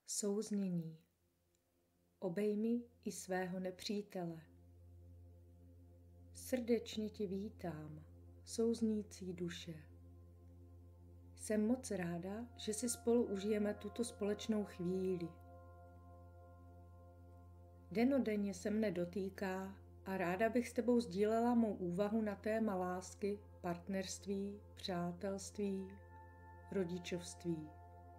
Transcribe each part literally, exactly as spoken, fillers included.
Souznění. Obejmi i svého nepřítele. Srdečně tě vítám, souznící duše. Jsem moc ráda, že si spolu užijeme tuto společnou chvíli. Dennodenně se mne dotýká a ráda bych s tebou sdílela mou úvahu na téma lásky, partnerství, přátelství, rodičovství.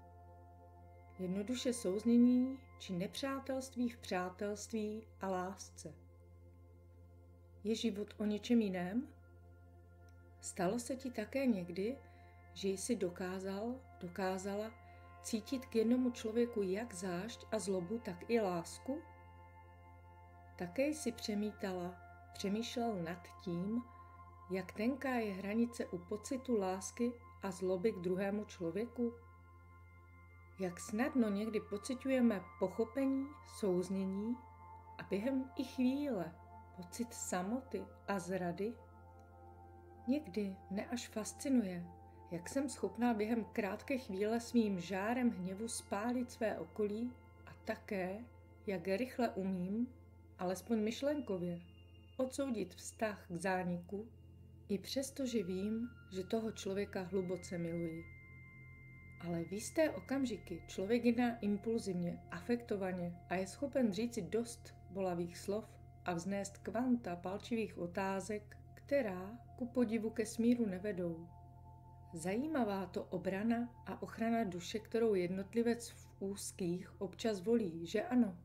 Jednoduše souznění či nepřátelství v přátelství a lásce. Je život o něčem jiném? Stalo se ti také někdy, že jsi dokázal, dokázala cítit k jednomu člověku jak zášť a zlobu, tak i lásku? Také jsi přemítala, přemýšlel nad tím, jak tenká je hranice u pocitu lásky a zloby k druhému člověku? Jak snadno někdy pociťujeme pochopení, souznění a během i chvíle pocit samoty a zrady? Někdy mne až fascinuje, jak jsem schopná během krátké chvíle svým žárem hněvu spálit své okolí a také, jak rychle umím, alespoň myšlenkově, odsoudit vztah k zániku, i přesto, že vím, že toho člověka hluboce miluji. Ale v jisté okamžiky člověk jedná impulzivně, afektovaně a je schopen říci dost bolavých slov a vznést kvanta palčivých otázek, která ku podivu ke smíru nevedou. Zajímavá to obrana a ochrana duše, kterou jednotlivec v úzkých občas volí, že ano?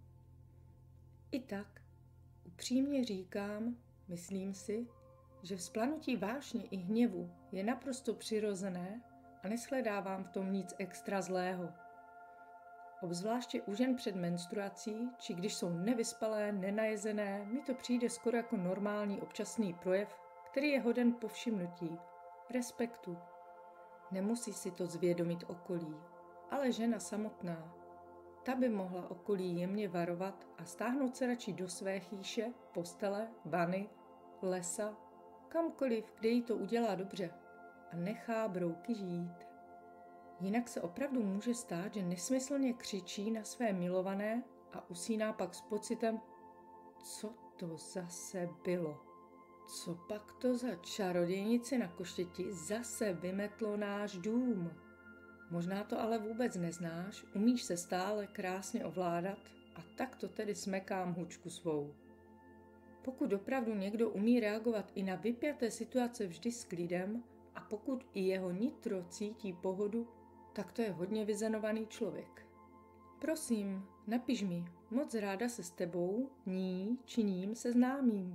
I tak, upřímně říkám, myslím si, že vzplanutí vášně i hněvu je naprosto přirozené a neshledávám v tom nic extra zlého. Obzvláště u žen před menstruací, či když jsou nevyspalé, nenajezené, mi to přijde skoro jako normální občasný projev, který je hoden povšimnutí, respektu. Nemusí si to zvědomit okolí, ale žena samotná. Ta by mohla okolí jemně varovat a stáhnout se radši do své chýše, postele, vany, lesa, kamkoliv, kde jí to udělá dobře a nechá brouky žít. Jinak se opravdu může stát, že nesmyslně křičí na své milované a usíná pak s pocitem, co to zase bylo. Co pak to za čarodějnici na koštěti zase vymetlo náš dům? Možná to ale vůbec neznáš, umíš se stále krásně ovládat a tak to tedy smekám hůčku svou. Pokud opravdu někdo umí reagovat i na vypjaté situace vždy s klidem a pokud i jeho nitro cítí pohodu, tak to je hodně vyzenovaný člověk. Prosím, napiš mi, moc ráda se s tebou, ní či ním seznámím.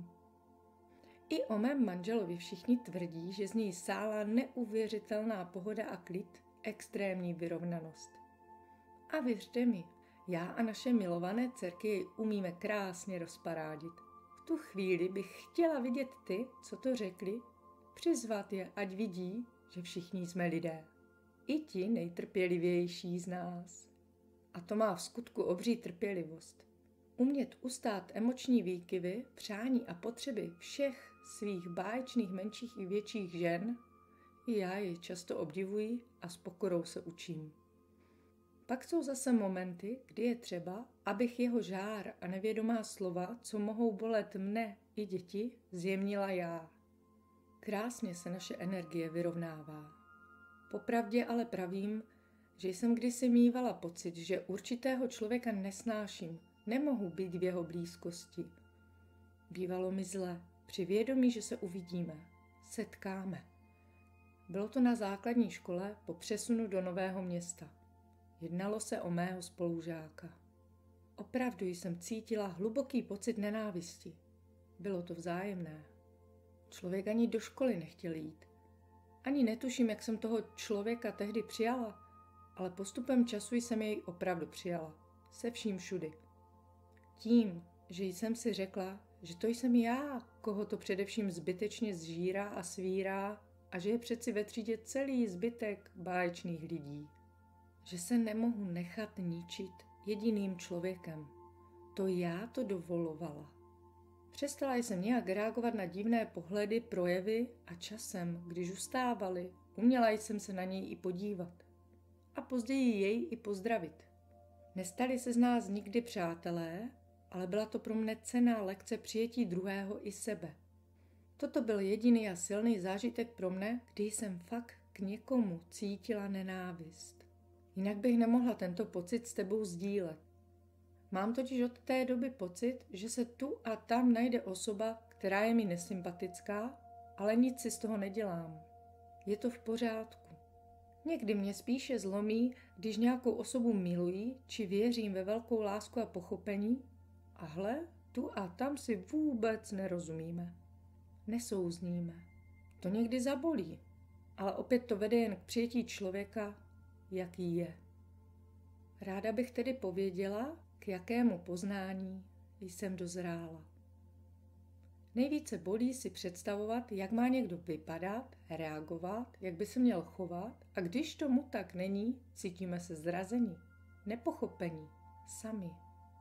I o mém manželovi všichni tvrdí, že z něj sála neuvěřitelná pohoda a klid, extrémní vyrovnanost. A věřte mi, já a naše milované dcerky jej umíme krásně rozparádit. V tu chvíli bych chtěla vidět ty, co to řekli, přizvat je, ať vidí, že všichni jsme lidé. I ti nejtrpělivější z nás. A to má v skutku obří trpělivost. Umět ustát emoční výkyvy, přání a potřeby všech svých báječných menších i větších žen, i já je často obdivuji a s pokorou se učím. Pak jsou zase momenty, kdy je třeba, abych jeho žár a nevědomá slova, co mohou bolet mne i děti, zjemnila já. Krásně se naše energie vyrovnává. Popravdě ale pravím, že jsem kdysi mívala pocit, že určitého člověka nesnáším, nemohu být v jeho blízkosti. Bývalo mi zle, při vědomí, že se uvidíme, setkáme. Bylo to na základní škole po přesunu do nového města. Jednalo se o mého spolužáka. Opravdu jsem cítila hluboký pocit nenávisti. Bylo to vzájemné. Člověk ani do školy nechtěl jít. Ani netuším, jak jsem toho člověka tehdy přijala, ale postupem času jsem jej opravdu přijala. Se vším všudy. Tím, že jsem si řekla, že to jsem já, koho to především zbytečně zžírá a svírá a že je přeci ve třídě celý zbytek báječných lidí. Že se nemohu nechat ničit jediným člověkem. To já to dovolovala. Přestala jsem nějak reagovat na divné pohledy, projevy a časem, když ustávaly, uměla jsem se na něj i podívat. A později jej i pozdravit. Nestali se z nás nikdy přátelé, ale byla to pro mne cenná lekce přijetí druhého i sebe. Toto byl jediný a silný zážitek pro mne, kdy jsem fakt k někomu cítila nenávist. Jinak bych nemohla tento pocit s tebou sdílet. Mám totiž od té doby pocit, že se tu a tam najde osoba, která je mi nesympatická, ale nic si z toho nedělám. Je to v pořádku. Někdy mě spíše zlomí, když nějakou osobu miluji, či věřím ve velkou lásku a pochopení, a hle, tu a tam si vůbec nerozumíme. Nesouzníme. To někdy zabolí, ale opět to vede jen k přijetí člověka, jaký je. Ráda bych tedy pověděla, k jakému poznání jsem dozrála. Nejvíce bolí si představovat, jak má někdo vypadat, reagovat, jak by se měl chovat, a když tomu tak není, cítíme se zrazení, nepochopení, sami.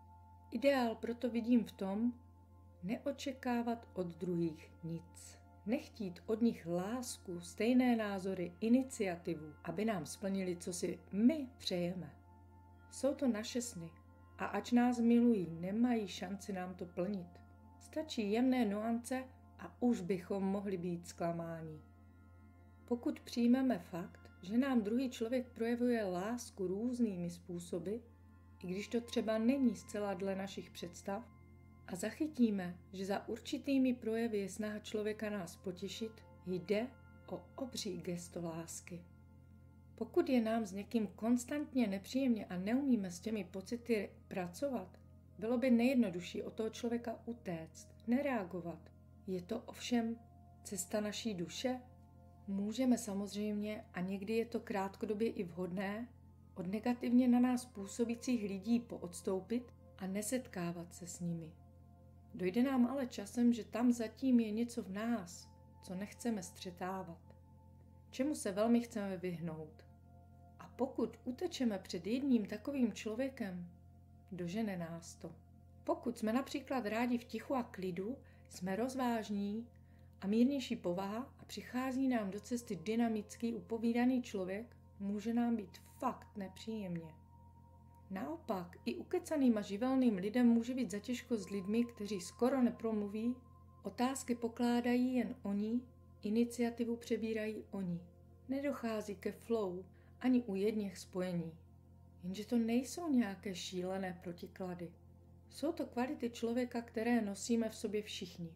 Ideál proto vidím v tom, neočekávat od druhých nic. Nechtít od nich lásku, stejné názory, iniciativu, aby nám splnili, co si my přejeme. Jsou to naše sny a ač nás milují, nemají šanci nám to plnit. Stačí jemné nuance a už bychom mohli být zklamáni. Pokud přijmeme fakt, že nám druhý člověk projevuje lásku různými způsoby, i když to třeba není zcela dle našich představ, a zachytíme, že za určitými projevy je snaha člověka nás potěšit, jde o obří gesto lásky. Pokud je nám s někým konstantně nepříjemně a neumíme s těmi pocity pracovat, bylo by nejjednodušší od toho člověka utéct, nereagovat. Je to ovšem cesta naší duše? Můžeme samozřejmě, a někdy je to krátkodobě i vhodné, od negativně na nás působících lidí poodstoupit a nesetkávat se s nimi. Dojde nám ale časem, že tam zatím je něco v nás, co nechceme střetávat, čemu se velmi chceme vyhnout. A pokud utečeme před jedním takovým člověkem, dožene nás to. Pokud jsme například rádi v tichu a klidu, jsme rozvážní a mírnější povaha a přichází nám do cesty dynamický, upovídaný člověk, může nám být fakt nepříjemně. Naopak, i ukecaným a živelným lidem může být zatěžko s lidmi, kteří skoro nepromluví, otázky pokládají jen oni, iniciativu přebírají oni. Nedochází ke flow ani u jedněch spojení. Jenže to nejsou nějaké šílené protiklady. Jsou to kvality člověka, které nosíme v sobě všichni.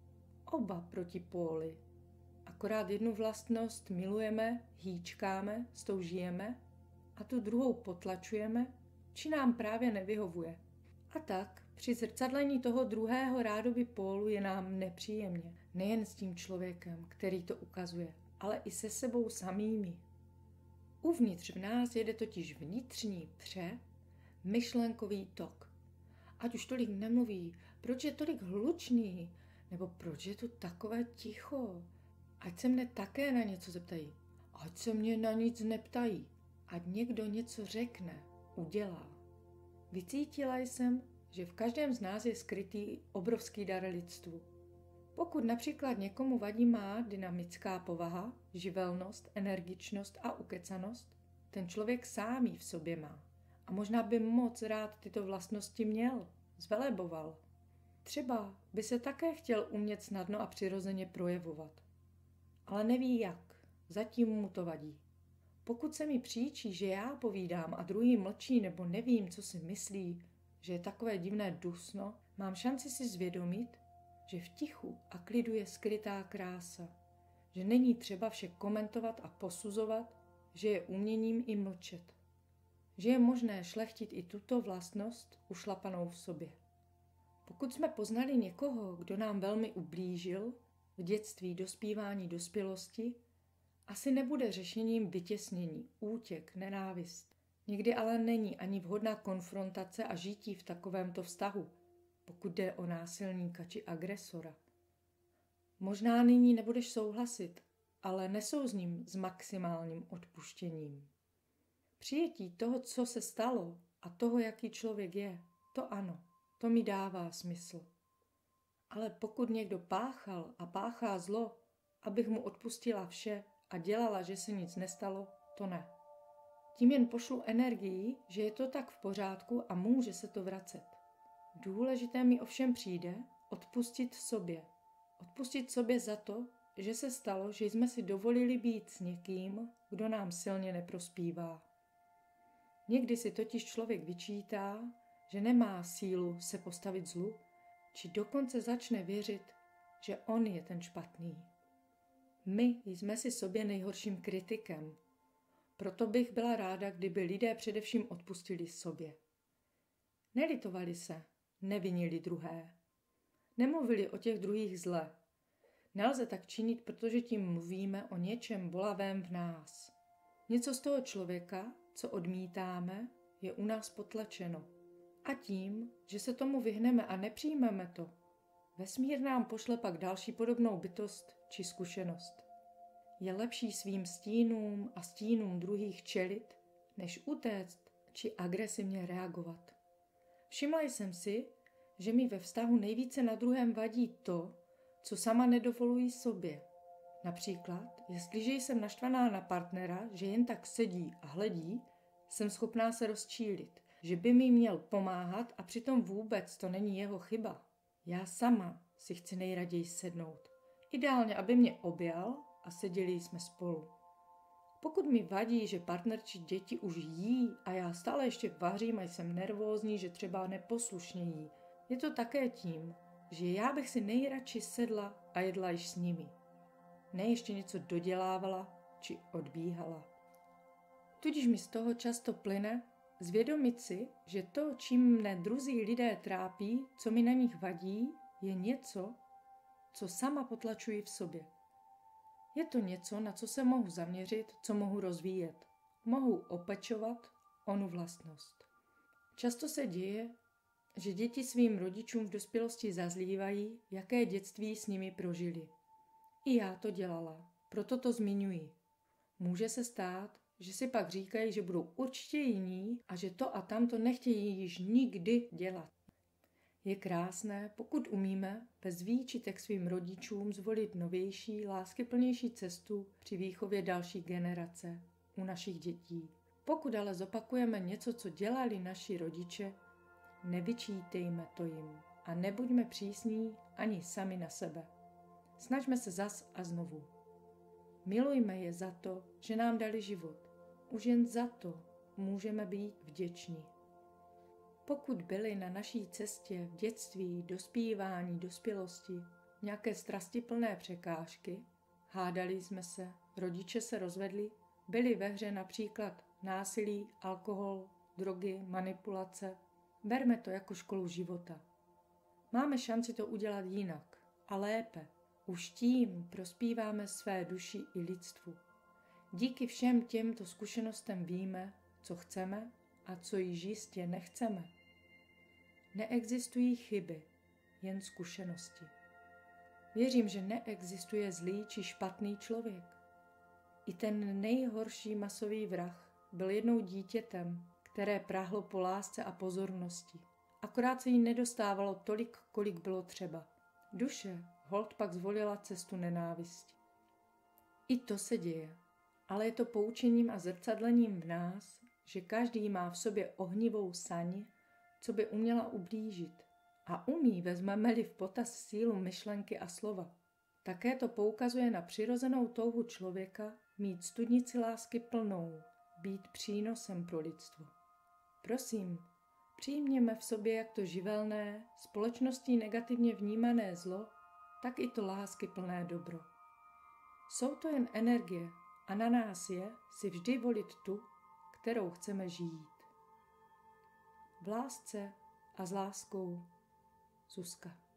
Oba protipóly. Akorát jednu vlastnost milujeme, hýčkáme, s tou žijeme a tu druhou potlačujeme, či nám právě nevyhovuje. A tak při zrcadlení toho druhého rádoby pólu je nám nepříjemně. Nejen s tím člověkem, který to ukazuje, ale i se sebou samými. Uvnitř v nás jede totiž vnitřní pře, myšlenkový tok. Ať už tolik nemluví, proč je tolik hlučný, nebo proč je tu takové ticho. Ať se mne také na něco zeptají, ať se mě na nic neptají, ať někdo něco řekne, udělá. Vycítila jsem, že v každém z nás je skrytý obrovský dar lidstvu. Pokud například někomu vadí má dynamická povaha, živelnost, energičnost a ukecanost, ten člověk sám ji v sobě má. A možná by moc rád tyto vlastnosti měl, zveleboval. Třeba by se také chtěl umět snadno a přirozeně projevovat. Ale neví jak, zatím mu to vadí. Pokud se mi příčí, že já povídám a druhý mlčí nebo nevím, co si myslí, že je takové divné dusno, mám šanci si zvědomit, že v tichu a klidu je skrytá krása, že není třeba vše komentovat a posuzovat, že je uměním i mlčet, že je možné šlechtit i tuto vlastnost ušlapanou v sobě. Pokud jsme poznali někoho, kdo nám velmi ublížil, v dětství, dospívání, dospělosti, asi nebude řešením vytěsnění, útěk, nenávist. Někdy ale není ani vhodná konfrontace a žití v takovémto vztahu, pokud jde o násilníka či agresora. Možná nyní nebudeš souhlasit, ale nesouzním s maximálním odpuštěním. Přijetí toho, co se stalo a toho, jaký člověk je, to ano, to mi dává smysl. Ale pokud někdo páchal a páchá zlo, abych mu odpustila vše a dělala, že se nic nestalo, to ne. Tím jen pošlu energii, že je to tak v pořádku a může se to vracet. Důležité mi ovšem přijde odpustit sobě. Odpustit sobě za to, že se stalo, že jsme si dovolili být s někým, kdo nám silně neprospívá. Někdy si totiž člověk vyčítá, že nemá sílu se postavit zlu, či dokonce začne věřit, že on je ten špatný. My jsme si sobě nejhorším kritikem. Proto bych byla ráda, kdyby lidé především odpustili sobě. Nelitovali se, nevinili druhé. Nemluvili o těch druhých zle. Nelze tak činit, protože tím mluvíme o něčem bolavém v nás. Něco z toho člověka, co odmítáme, je u nás potlačeno. A tím, že se tomu vyhneme a nepřijmeme to, vesmír nám pošle pak další podobnou bytost či zkušenost. Je lepší svým stínům a stínům druhých čelit, než utéct či agresivně reagovat. Všimla jsem si, že mi ve vztahu nejvíce na druhém vadí to, co sama nedovoluji sobě. Například, jestliže jsem naštvaná na partnera, že jen tak sedí a hledí, jsem schopná se rozčílit, že by mi měl pomáhat a přitom vůbec to není jeho chyba. Já sama si chci nejraději sednout. Ideálně, aby mě objal a seděli jsme spolu. Pokud mi vadí, že partner či děti už jí a já stále ještě vařím a jsem nervózní, že třeba neposlušně jí, je to také tím, že já bych si nejradši sedla a jedla již s nimi. Ne ještě něco dodělávala či odbíhala. Tudíž mi z toho často plyne zvědomit si, že to, čím mne druzí lidé trápí, co mi na nich vadí, je něco, co sama potlačuji v sobě. Je to něco, na co se mohu zaměřit, co mohu rozvíjet. Mohu opečovat onu vlastnost. Často se děje, že děti svým rodičům v dospělosti zazlívají, jaké dětství s nimi prožili. I já to dělala, proto to zmiňuji. Může se stát, že si pak říkají, že budou určitě jiní a že to a tamto nechtějí již nikdy dělat. Je krásné, pokud umíme bez výčitek svým rodičům zvolit novější, láskyplnější cestu při výchově další generace u našich dětí. Pokud ale zopakujeme něco, co dělali naši rodiče, nevyčítejme to jim a nebuďme přísní ani sami na sebe. Snažme se zas a znovu. Milujme je za to, že nám dali život. Už jen za to můžeme být vděční. Pokud byly na naší cestě v dětství, dospívání, dospělosti nějaké strastiplné překážky, hádali jsme se, rodiče se rozvedli, byly ve hře například násilí, alkohol, drogy, manipulace, berme to jako školu života. Máme šanci to udělat jinak a lépe. Už tím prospíváme své duši i lidstvu. Díky všem těmto zkušenostem víme, co chceme a co již jistě nechceme. Neexistují chyby, jen zkušenosti. Věřím, že neexistuje zlý či špatný člověk. I ten nejhorší masový vrah byl jednou dítětem, které prahlo po lásce a pozornosti. Akorát se jí nedostávalo tolik, kolik bylo třeba. Duše holt pak zvolila cestu nenávisti. I to se děje, ale je to poučením a zrcadlením v nás, že každý má v sobě ohnivou saň, co by uměla ublížit. A umí, vezmeme-li v potaz sílu myšlenky a slova. Také to poukazuje na přirozenou touhu člověka mít studnici lásky plnou, být přínosem pro lidstvo. Prosím, přijměme v sobě jak to živelné, společností negativně vnímané zlo, tak i to lásky plné dobro. Jsou to jen energie a na nás je si vždy volit tu, kterou chceme žít. V lásce a s láskou, Zuzka.